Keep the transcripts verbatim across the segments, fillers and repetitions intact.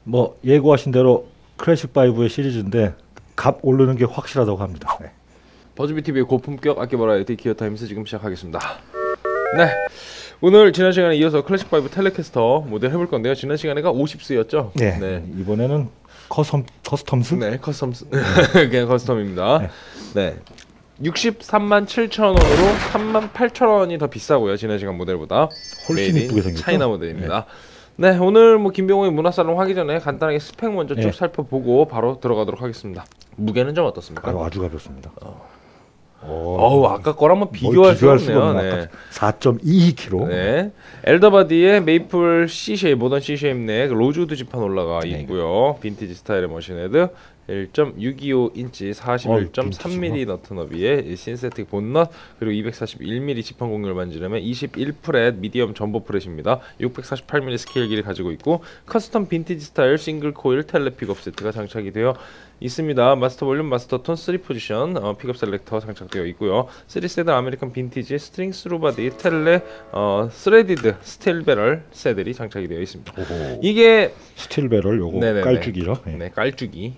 뭐 예고하신 대로 클래식 파이브의 시리즈인데 값 오르는 게 확실하다고 합니다. 네. 버즈비티비의 고품격 악기 버라이어티 기어타임스 지금 시작하겠습니다. 네, 오늘 지난 시간에 이어서 클래식 파이브 텔레캐스터 모델 해볼 건데요. 지난 시간에가 오십 수였죠? 네. 네. 이번에는 커스텀, 커스텀스? 네, 커스텀스. 그냥 커스텀입니다. 네. 네. 육십삼만 칠천 원으로 삼만 팔천 원이 더 비싸고요. 지난 시간 모델보다. 훨씬 이쁘게 생겼죠? 차이나 모델입니다. 네. 네, 오늘 뭐 김병호의 문화살롱 하기 전에 간단하게 스펙 먼저 쭉 네. 살펴보고 바로 들어가도록 하겠습니다. 무게는 좀 어떻습니까? 아유, 아주 가볍습니다. 어. 어우, 아까 거랑 뭐 비교할, 비교할 수 수가 없네요. 네. 사 점 이이 킬로그램. 네. 엘더바디에 메이플 C-쉐입, 모던 C-쉐입 넥, 로즈우드 지판 올라가 있고요. 빈티지 스타일의 머신헤드, 일 점 육이오 인치 사십일 점 삼 밀리미터 너트 너비에 신세틱 본넛, 그리고 이백사십일 밀리미터 지판 공률 반지름에 이십일 프렛 미디엄 전보 프렛입니다. 육백사십팔 밀리미터 스케일 길이 가지고 있고 커스텀 빈티지 스타일 싱글 코일 텔레 픽업 세트가 장착이 되어 있습니다. 마스터 볼륨, 마스터 톤 쓰리 포지션 어, 픽업 셀렉터 장착되어 있고요. 쓰리 세대 아메리칸 빈티지 스트링 스루 바디 텔레 어, 스레디드 스틸 배럴 세들이 장착이 되어 있습니다. 오호. 이게 스틸 배럴 요거 네네네. 깔쭉이죠. 네, 네 깔쭉이.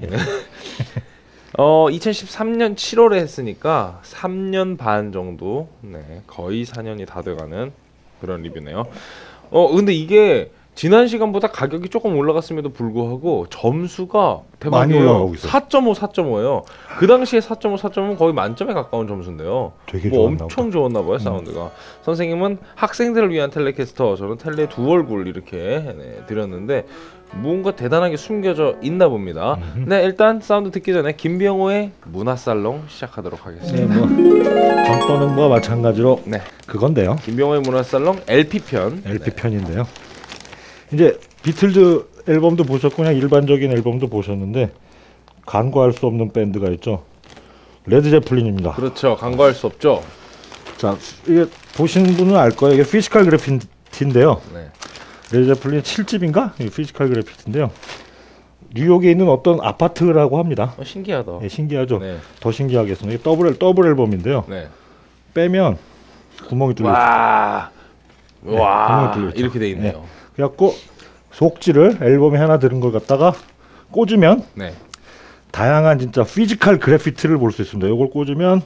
어, 이천십삼 년 칠월에 했으니까 삼 년 반 정도, 네, 거의 사 년이 다 돼가는 그런 리뷰네요. 어, 근데 이게 지난 시간보다 가격이 조금 올라갔음에도 불구하고 점수가 많이 올라가고 있어요. 사 점 오, 사 점 오예요. 그 당시에 사 점 오, 사 점 오는 거의 만점에 가까운 점수인데요. 되게 뭐 좋았나 엄청 보다. 좋았나 봐요, 음. 사운드가. 선생님은 학생들을 위한 텔레캐스터, 저는 텔레 두 얼굴 이렇게 네, 드렸는데 뭔가 대단하게 숨겨져 있나 봅니다. 음흠. 네, 일단 사운드 듣기 전에 김병호의 문화살롱 시작하도록 하겠습니다. 네, 뭐 전번은 뭐 마찬가지로 네, 그건데요. 김병호의 문화살롱 엘피 편. 엘피 편인데요. 이제 비틀즈 앨범도 보셨고 그냥 일반적인 앨범도 보셨는데 간과할 수 없는 밴드가 있죠. 레드 제플린입니다. 그렇죠. 간과할 수 없죠. 자, 이게 보신 분은 알 거예요. 이게 피지컬 그래피티인데요. 네. 레드 제플린 칠 집인가? 이게 피지컬 그래피티인데요. 뉴욕에 있는 어떤 아파트라고 합니다. 어, 신기하다. 네, 신기하죠. 네. 더 신기하겠습니다. 이게 더블 더블 앨범인데요. 네. 빼면 구멍이 뚫려 있어요. 와, 네, 와, 구멍이 뚫려 있죠. 이렇게 돼 있네요. 네. 그래갖고 속지를 앨범에 하나 들은 걸 갖다가 꽂으면 네. 다양한 진짜 피지컬 그래피티를 볼 수 있습니다. 이걸 꽂으면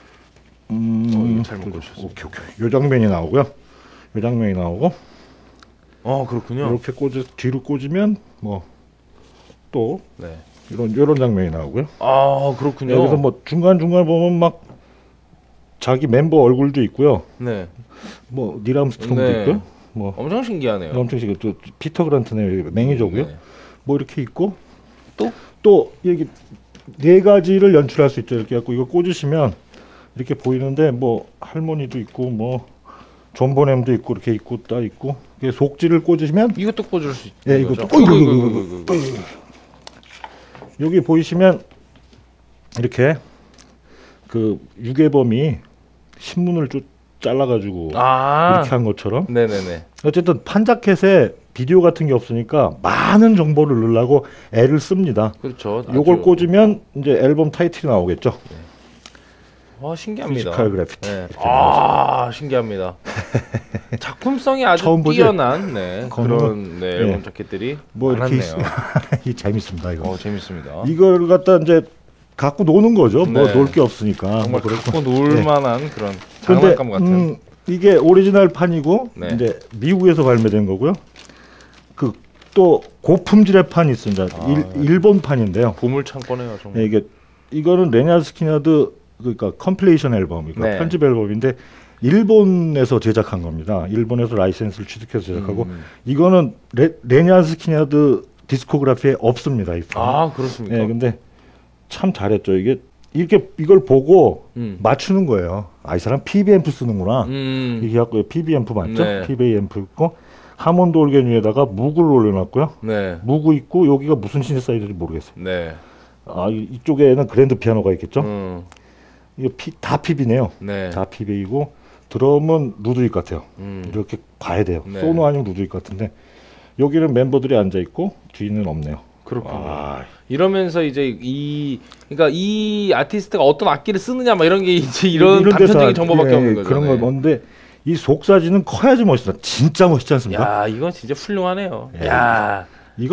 음, 어, 잘못 꽂으셨어요. 오케이 오케이. 요 장면이 나오고요. 요 장면이 나오고. 어, 그렇군요. 이렇게 꽂아 뒤로 꽂으면 뭐 또 네. 이런 이런 장면이 나오고요. 아, 그렇군요. 여기서 뭐 중간 중간 보면 막 자기 멤버 얼굴도 있고요. 네. 뭐 닐 암스트롱도 네. 있고요. 뭐 엄청 신기하네요. 엄청 신기해. 또 피터 그란트네 매니저고요. 네. 뭐 이렇게 있고 또? 또 이렇게 네 가지를 연출할 수 있죠. 이렇게 갖고 이거 꽂으시면 이렇게 보이는데 뭐 할머니도 있고 뭐 존 보넴도 있고 이렇게 있고 딱 있고 이게 속지를 꽂으시면 이것도 꽂을 수 있는 예, 거죠? 이것도 어이구, 어이구, 어이구, 어이구. 여기 보이시면 이렇게 그 유괴범이 신문을 쭉 잘라가지고 아, 이렇게 한 것처럼 네네네. 어쨌든 판자켓에 비디오 같은 게 없으니까 많은 정보를 넣으려고 애를 씁니다. 그렇죠. 요걸 아주- 꽂으면 이제 앨범 타이틀이 나오겠죠. 와, 신기합니다. 피지컬 그래피티. 네. 이렇게 아, 신기합니다. 작품성이 아주 처음 보지? 뛰어난 네, 거는- 그런 네, 앨범 네. 자켓들이 뭐 이렇게 많았네요. 이 재밌습니다 이거. 어, 재밌습니다. 이걸 갖다 이제 갖고 노는 거죠. 뭐 네. 놀 게 없으니까. 정말 뭐 그렇고. 갖고 놀 만한 그런 근데 장난감 같은. 음, 이게 오리지널 판이고 네. 이제 미국에서 발매된 거고요. 그 또 고품질의 판이 있습니다. 아, 일, 일본 판인데요. 보물 창고네요, 정말. 네, 이게 이거는 레니아드 스키냐드 그러니까 컴필레이션 앨범이고 네. 편집 앨범인데 일본에서 제작한 겁니다. 일본에서 라이센스를 취득해서 제작하고 음. 이거는 레, 레니아드 스키냐드 디스코그래피에 없습니다. 이 판. 아, 그렇습니까? 네, 근데 참 잘했죠. 이게 이렇게 이걸 보고 음. 맞추는 거예요. 아, 이 사람 피비 앰프 쓰는구나. 음. 이게 갖고 피비 앰프 맞죠? 네. 피비 앰프 있고 하몬드 올겐 위에다가 묵을 올려놨고요. 네. 묵이 있고 여기가 무슨 신세사이즈인지 모르겠어요. 네. 아, 이- 이쪽에는 그랜드 피아노가 있겠죠? 음. 이거 피, 다 피비네요. 네. 다 피비이고 드럼은 루드윅 같아요. 음. 이렇게 봐야 돼요. 네. 소노 아니면 루드윅 같은데 여기는 멤버들이 앉아 있고 뒤는 없네요. 그렇군요. 아, 이러면서 이제 이 그러니까 이 아티스트가 어떤 악기를 쓰느냐 막 이런 게 이제 이런 이런 데서 단편적인 정보밖에 예, 없는 거죠. 그런 네. 걸 뭔데 이 속사진은 커야지 멋있다. 진짜 멋있지 않습니까? 야, 이건 진짜 훌륭하네요. 예. 야, 이건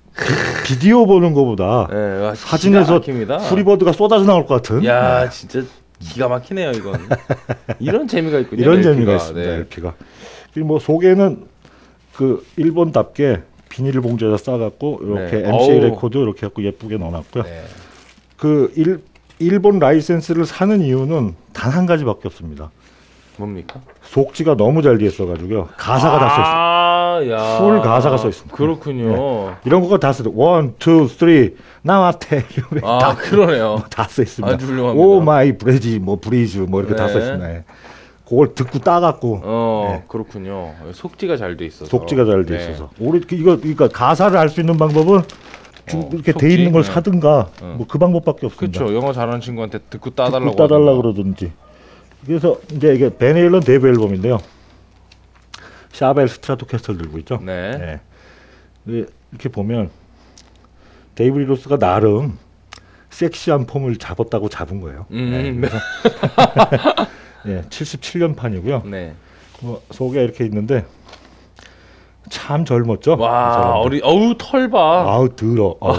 비, 비디오 보는 거보다 네, 와, 사진에서 기가 막힙니다. 프리버드가 쏟아져 나올 것 같은. 야 네. 진짜 기가 막히네요 이건. 이런 재미가 있군요. 이런 엘피가. 재미가 있습니다. 네. 엘피가. 그리고 뭐 소개는 그 일본답게 비닐 봉지에다 싸갖고 이렇게 네. 엠씨에이 어우. 레코드 이렇게 갖고 예쁘게 넣어놨고요. 네. 그 일, 일본 라이센스를 사는 이유는 단 한 가지밖에 없습니다. 뭡니까? 속지가 너무 잘 돼 있어가지고요. 가사가 다 써 있어요. 아, 야. 풀 가사가 써 있습니다. 그렇군요. 이런 거가 다 써. 원, 투, 쓰리, 나와테 아 그러네요. 다 써 있습니다. 아주 훌륭합니다. 오 마이 브레지, 뭐 브리즈, 뭐 이렇게 다 네. 써 있습니다. 예. 그걸 듣고 따갖고 어 네. 그렇군요. 속지가 잘 돼 있어서. 속지가 잘 돼 네. 있어서. 우리 이거 그러니까 가사를 알 수 있는 방법은 쭉 어, 이렇게 속지? 돼 있는 걸 네. 사든가 어. 뭐 그 방법밖에 없습니다. 그렇죠. 영어 잘하는 친구한테 듣고 따달라고. 듣고 따달라 하던가. 그러든지. 그래서 이제 이게 벤 에일런 데뷔 앨범인데요. 샤벨 스트라토캐스터를 들고 있죠. 네. 네. 네, 이렇게 보면 데이브 리로스가 나름 섹시한 폼을 잡았다고 잡은 거예요. 음, 네. 네, 칠십칠 년 판이고요. 네. 뭐 소개가 이렇게 있는데 참 젊었죠. 이 와 사람들. 어리 어우 털 봐. 아우 더러. 아우.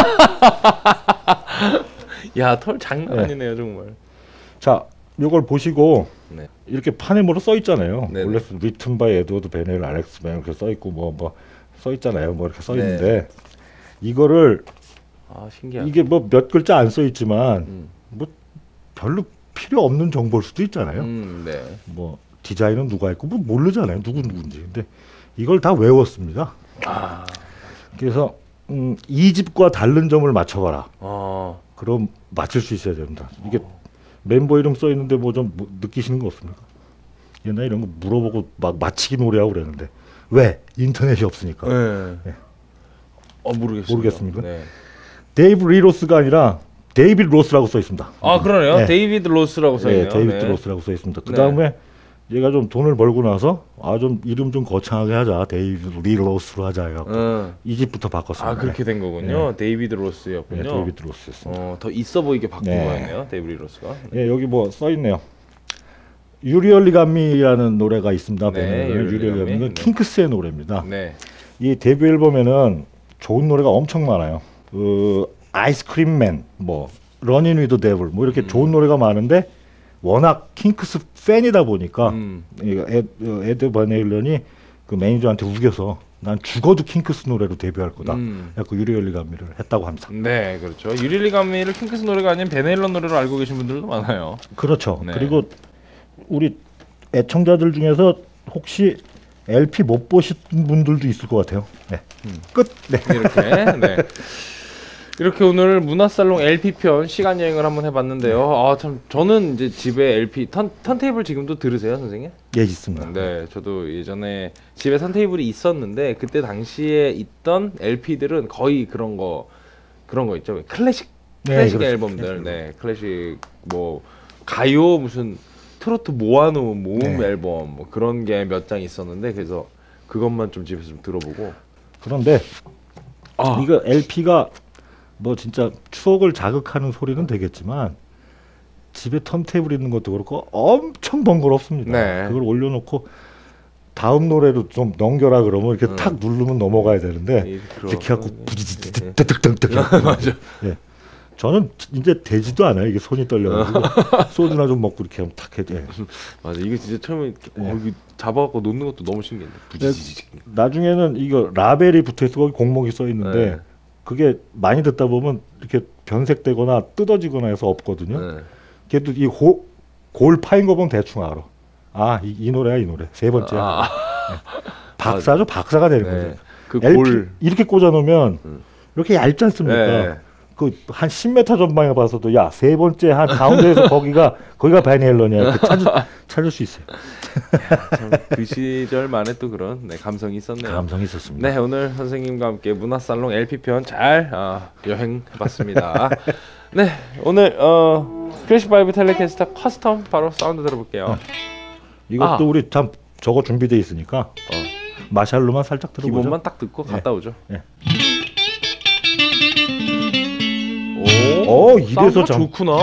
야 털 장난 네. 아니네요 정말. 자, 이걸 보시고 네. 이렇게 판에 뭐로 써 있잖아요. 네네. 원래 리튼 바이 에드워드 베넬 알렉스 맨 이렇게 써 있고 뭐 뭐 써 있잖아요. 뭐 이렇게 써 네. 있는데 이거를 아 신기하다. 이게 뭐 몇 글자 안 써 있지만 음. 뭐 별로 필요 없는 정보일 수도 있잖아요. 음, 네. 뭐 디자인은 누가 했고 뭐 모르잖아요. 누구 누군지. 근데 이걸 다 외웠습니다. 아. 그래서 음, 이 집과 다른 점을 맞춰봐라. 어. 그럼 맞출 수 있어야 됩니다. 이게 멤버 이름 써 있는데 뭐 좀 느끼시는 거 없습니까? 옛날에 이런 거 물어보고 막 맞히기 놀이하고 그랬는데 왜? 인터넷이 없으니까. 네. 네. 어 모르겠습니다. 모르겠습니까? 네. 데이브 리로스가 아니라 데이비드 로스라고 써 있습니다. 아 그러네요. 네. 데이비드 로스라고 써 있네요. 네, 데이비드 네. 로스라고 써 있습니다. 그 네. 다음에 얘가 좀 돈을 벌고 나서 아 좀 이름 좀 거창하게 하자. 데이비드 리 로스로 하자 해갖고 음. 이 집부터 바꿨습니다. 아 그렇게 된 거군요. 데이비드 로스였군요. 네, 데이비드 로스였습니다. 어, 더 있어 보이게 바꾼 네. 거였네요. 데이비드 로스가. 예, 여기 뭐 써 있네요. 유리얼리 감미라는 노래가 있습니다. 네, 네, 유리얼리 유리얼리 감미. 감미는 네. 킹크스의 노래입니다. 네. 이 데뷔 앨범에는 좋은 노래가 엄청 많아요. 그 아이스크림맨, 뭐 러닝 위드 데블, 뭐 이렇게 음. 좋은 노래가 많은데 워낙 킹크스 팬이다 보니까 음. 이 에드, 에드 반 헤일런이 그 매니저한테 우겨서 난 죽어도 킹크스 노래로 데뷔할 거다. 음. 그 유리얼리 감미를 했다고 합니다. 네, 그렇죠. 유릴리 감미를 킹크스 노래가 아닌 베네일런 노래로 알고 계신 분들도 많아요. 그렇죠. 네. 그리고 우리 애청자들 중에서 혹시 엘피 못 보신 분들도 있을 것 같아요. 네. 음. 끝. 네. 이렇게. 네. 이렇게 오늘 문화살롱 엘피 편 시간 여행을 한번 해봤는데요. 아 참 저는 이제 집에 엘피 턴 턴테이블 지금도 들으세요, 선생님? 예, 있습니다. 네, 저도 예전에 집에 턴테이블이 있었는데 그때 당시에 있던 엘피들은 거의 그런 거 그런 거 있죠. 클래식 네, 클래식 그렇죠. 앨범들, 네, 클래식 뭐 가요 무슨 트로트 모아놓은 모음 네. 앨범 뭐 그런 게 몇 장 있었는데 그래서 그것만 좀 집에서 좀 들어보고. 그런데 아, 이거 엘피가 뭐 진짜 추억을 자극하는 소리는 되겠지만 집에 턴테이블 있는 것도 그렇고 엄청 번거롭습니다. 네. 그걸 올려놓고 다음 노래로 좀 넘겨라 그러면 이렇게 음. 탁 누르면 넘어가야 되는데 이- 그러- 이렇게 해갖고 네. 부지지득득득득 맞아. 예. 저는 이제 되지도 않아요. 이게 손이 떨려가지고 소주나 좀 먹고 이렇게 하면 탁 해. 예. 맞아. 이게 진짜 처음에 이렇게 네. 어, 이거 잡아갖고 놓는 것도 너무 신기했는데. 부지지직. 나중에는 이거 라벨이 붙어있어 거기 공목이 써 있는데 네. 그게 많이 듣다 보면 이렇게 변색되거나 뜯어지거나 해서 없거든요. 네. 걔도 이 호, 골 파인 거 보면 대충 알아. 아, 이, 이 노래야, 이 노래. 세 번째야. 아, 박사죠, 박사가 되는 네. 거죠. 그 엘피 골. 이렇게 꽂아놓으면 음. 이렇게 얇지 않습니까? 네. 그 한 십 미터 전방에 봐서도 야, 세 번째 한 가운데에서 거기가 거기가 바니엘런이야. 이렇게 찾을, 찾을 수 있어요. 참 그 시절만의 또 그런 네, 감성이 있었네요. 감성이 있었습니다. 네, 오늘 선생님과 함께 문화살롱 엘피 편 잘 아, 여행해봤습니다. 네, 오늘 어, 클래식 바이브 텔레캐스터 커스텀 바로 사운드 들어볼게요. 이것도 아. 우리 참 저거 준비돼 있으니까 어, 마샬로만 살짝 들어보죠. 기본만 딱 듣고 갔다 오죠. 네. 오, 어, 이래서 사운드가 참- 좋구나.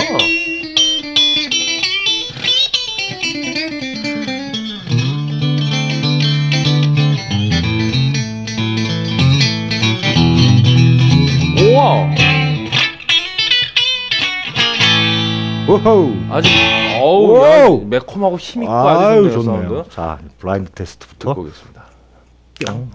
우호. 아주 어우 와우. 야, 매콤하고 힘있고 아유, 아주 좋네요. 좋네요. 사운드. 자, 블라인드 테스트부터. 듣고 오겠습니다. 뿅.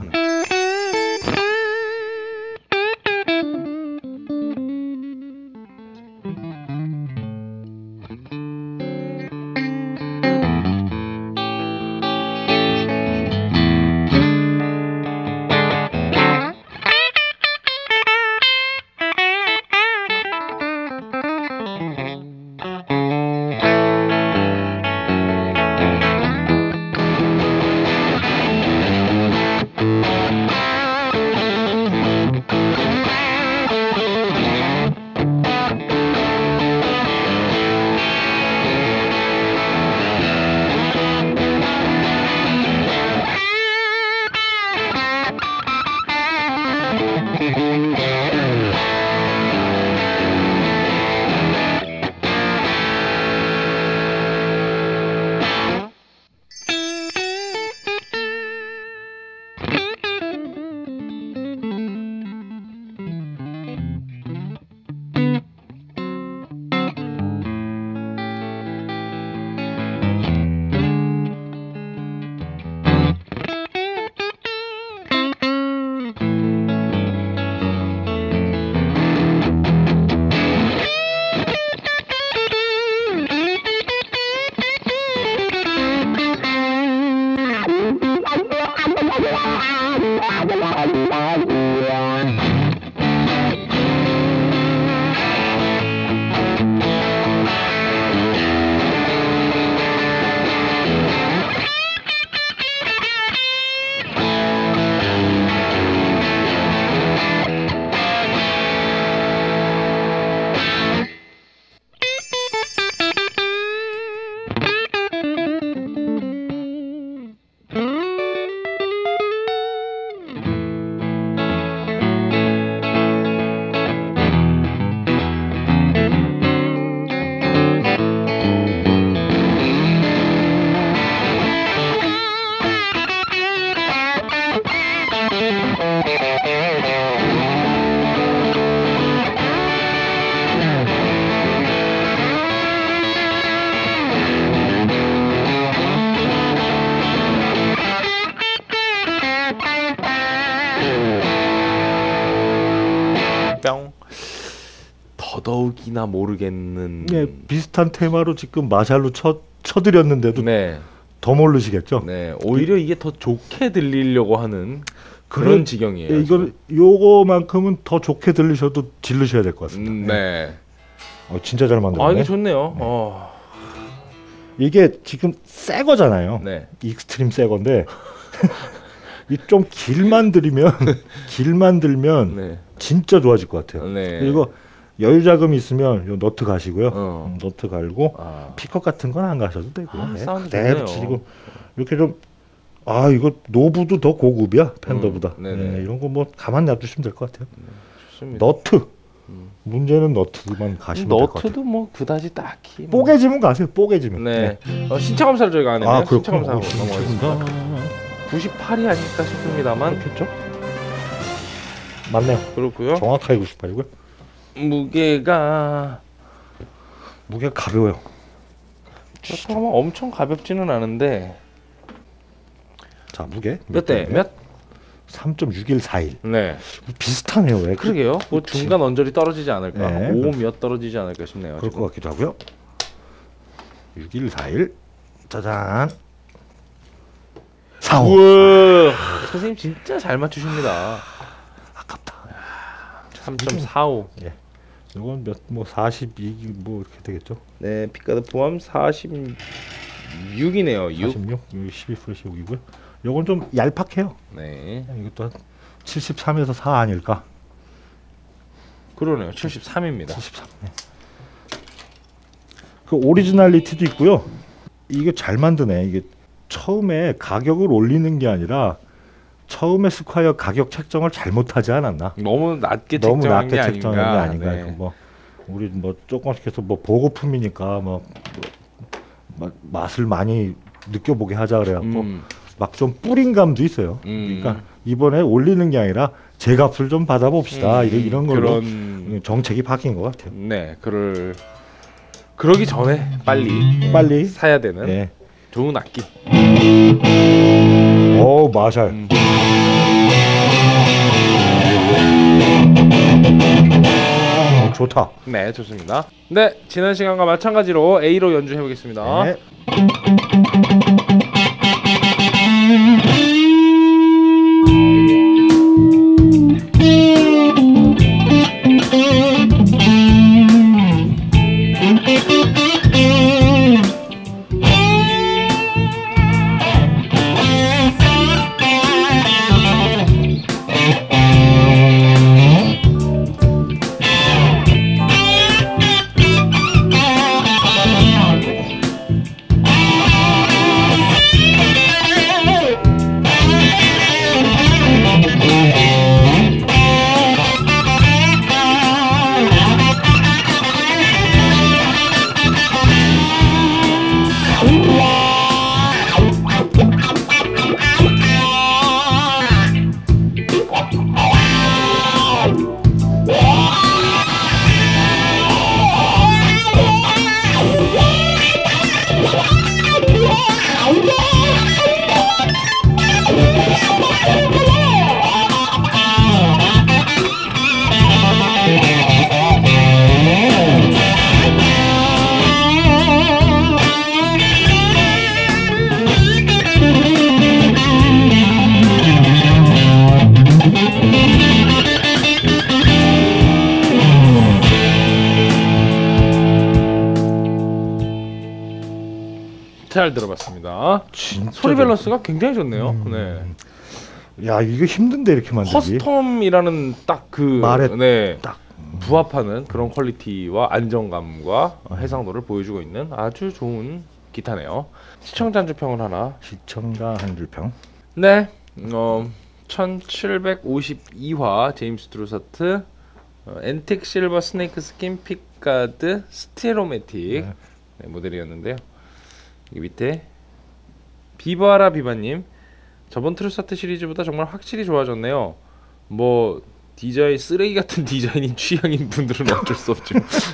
뿅. 더더욱이나 모르겠는. 네, 비슷한 테마로 지금 마샬로 쳐 쳐드렸는데도 네. 더 모르시겠죠? 네. 오히려 이게 더 좋게 들리려고 하는 그런 그래, 지경이에요. 예, 이건 요거만큼은 더 좋게 들리셔도 질르셔야 될 것 같습니다. 음, 네. 어, 진짜 잘 만들었네. 아 이게 좋네요. 어. 이게 지금 새 거잖아요. 네. 익스트림 새 건데 이 좀 길만 들이면 길만 들면 네. 진짜 좋아질 것 같아요. 네. 그리고 여유 자금 있으면 요 너트 가시고요. 어. 음, 너트 갈고 아. 피컷 같은 건 안 가셔도 되고 아, 네, 사운드 그대로 좋네요. 치고 이렇게 좀 아 이거 노브도 더 고급이야 팬더보다. 음, 네네. 네, 이런 거 뭐 가만 놔두시면 될 것 같아요. 좋습니다. 너트 음. 문제는 너트만 가시면 될 것 같아요. 너트도 뭐 그다지 딱히. 뭐. 뽀개지면 가세요. 뽀개지면. 네. 어, 신차 검사를 저희가 안 했네요. 아 신차 그렇군요. 검사하고 넘어가겠습니다. 구십팔이 아닐까 싶습니다만. 그렇겠죠? 맞네요. 그렇고요. 정확하게 구십팔이고요. 무게가 무게가 가벼워요. 그렇다고 하면 엄청 가볍지는 않은데 자 무게 몇 대 몇? 삼 점 육일사일. 네. 비슷하네요. 왜? 그러게요. 뭐 그치. 중간 언저리 떨어지지 않을까. 네. 오 몇 떨어지지 않을까 싶네요. 그럴 지금. 것 같기도 하고요. 육일사일. 짜잔. 사오. 우와. 선생님 진짜 잘 맞추십니다. 아깝다. 삼 점 사오. 이건 몇 뭐 사십이 뭐 이렇게 되겠죠? 네, 피카드 포함 사십육이네요. 육. 사십육. 여기 십이 플러스 육이고요. 요건 좀 얄팍해요. 네. 이것도 한 칠십삼에서 사 아닐까? 그러네요. 칠십삼입니다. 칠십삼. 네. 그 오리지널리티도 있고요. 이게 잘 만드네. 이게 처음에 가격을 올리는 게 아니라 처음에 스콰이어 가격 책정을 잘못하지 않았나? 너무 낮게 너무 책정한 낮게 게 책정한 게 아닌가. 아닌가? 네. 그 뭐 우리 뭐 조금씩 해서 뭐 보고품이니까 뭐 마- 맛을 많이 느껴보게 하자 그래갖고 음, 막 좀 뿌린 감도 있어요. 음. 그러니까 이번에 올리는 게 아니라 제 값을 좀 받아봅시다. 음, 이런, 이런 걸로 그런 정책이 바뀐 것 같아요. 네, 그럴 그러기 전에 빨리 빨리 사야 되는 예. 좋은 악기. 오 마샬. 음. 오, 좋다. 네, 좋습니다. 네, 지난 시간과 마찬가지로 A로 연주해 보겠습니다. 네. 잘 들어봤습니다. 진짜 소리 밸런스가 굉장히 좋네요. 음. 네. 야 이거 힘든데 이렇게 만들기. 커스텀이라는 딱 그 말에 네. 딱. 부합하는 그런 퀄리티와 안정감과 해상도를 보여주고 있는 아주 좋은 기타네요. 시청자 한줄평을 하나. 시청자 한 줄평. 네, 어, 천칠백오십이 화 제임스 트루사트 어, 엔틱 실버 스네이크 스킨 픽가드 스테로매틱 네. 네, 모델이었는데요. 이 밑에 비바라 비바님, 저번 트루사트 시리즈보다 정말 확실히 좋아졌네요. 뭐 디자인 쓰레기 같은 디자인인 취향인 분들은 어쩔 수 없죠.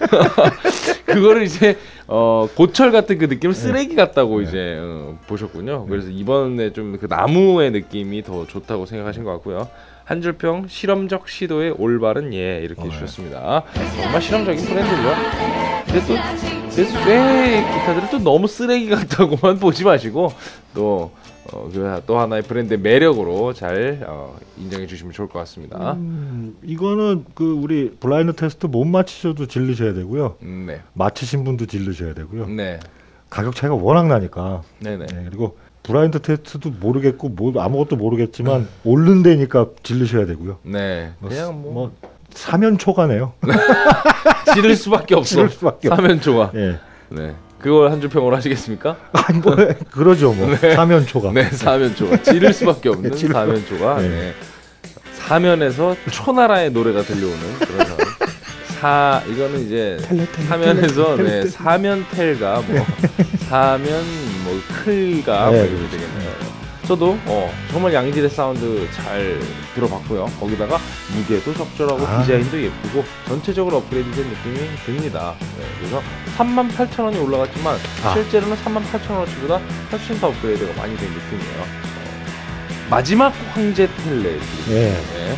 그거를 이제 어, 고철 같은 그 느낌을 쓰레기 같다고 네. 이제 어, 보셨군요. 그래서 이번에 좀 그 나무의 느낌이 더 좋다고 생각하신 것 같고요. 한 줄평 실험적 시도의 올바른 예 이렇게 어, 네. 주셨습니다. 정말 실험적인 브랜드죠. 근데 또 쇠 기타들은 또 너무 쓰레기 같다고만 보지 마시고 또 어, 그 또 하나의 브랜드의 매력으로 잘 어, 인정해 주시면 좋을 것 같습니다. 음, 이거는 그 우리 블라인드 테스트 못 맞히셔도 질르셔야 되고요. 음, 네, 맞히신 분도 질르셔야 되고요. 네, 가격 차이가 워낙 나니까. 네네. 네, 그리고 블라인드 테스트도 모르겠고 뭐 아무것도 모르겠지만 오른 데니까 질르셔야 되고요. 네, 뭐, 그냥 뭐, 뭐 사면 초과네요. 지를 수밖에 없어. 지를 수밖에 없어. 사면 좋아. 예. 네, 그걸 한 줄 평으로 하시겠습니까? 아니 뭐 그러죠 뭐. 사면 초과. 네, 사면 좋아. 지를 수밖에 없는 네, 지를 사면 좋아. 네. 네. 사면에서 초나라의 노래가 들려오는 그런 상황. 사 이거는 이제 텔레, 텔레, 사면에서 텔레, 네, 텔레. 사면 텔가 뭐 사면 뭐 클가 네, 뭐 이렇게 그렇죠. 되겠네요. 저도 어, 정말 양질의 사운드 잘 들어봤고요. 거기다가 무게도 적절하고 아. 디자인도 예쁘고 전체적으로 업그레이드된 느낌이 듭니다. 네, 그래서 삼만 팔천 원이 올라갔지만 아. 실제로는 삼만 팔천 원어치보다 훨씬 더 업그레이드가 많이 된 느낌이에요. 어, 마지막 황제 텔레. 예. 네.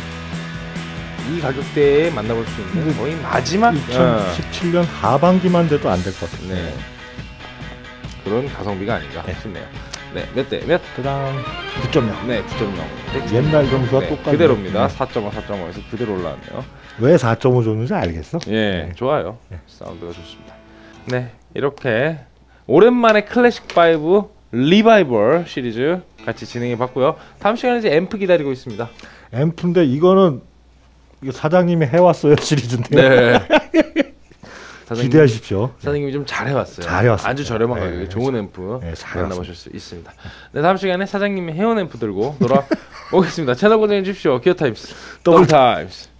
이 가격대에 만나볼 수 있는 근데 거의 마지막 이천십칠 년 하반기만 돼도 안 될 것 같아요. 네. 그런 가성비가 아닌가 네. 싶네요. 네, 몇 대 몇? 그다음 구 점 영. 네, 구 점 영. 옛날 점수와 네, 똑같네요. 그대로입니다. 네. 사 점 오, 사 점 오에서 그대로 올라왔네요. 왜 사 점 오 줬는지 알겠어? 예, 네. 좋아요. 네. 사운드가 좋습니다. 네, 이렇게 오랜만에 클래식 오 리바이벌 시리즈 같이 진행해 봤고요. 다음 시간에 이제 앰프 기다리고 있습니다. 앰프인데 이거는 이거 사장님이 해왔어요 시리즈인데요. 네. 사장님, 기대하십시오. 사장님이 좀 잘해왔어요. 잘해왔습니다. 아주 저렴한 네, 가격에 네, 좋은 앰프 네, 잘해왔습니다. 만나보실 수 있습니다. 네, 다음 시간에 사장님이 해온 앰프 들고 돌아오겠습니다. 채널 고정해 주십시오. 기어 타임스, 더블 타임스.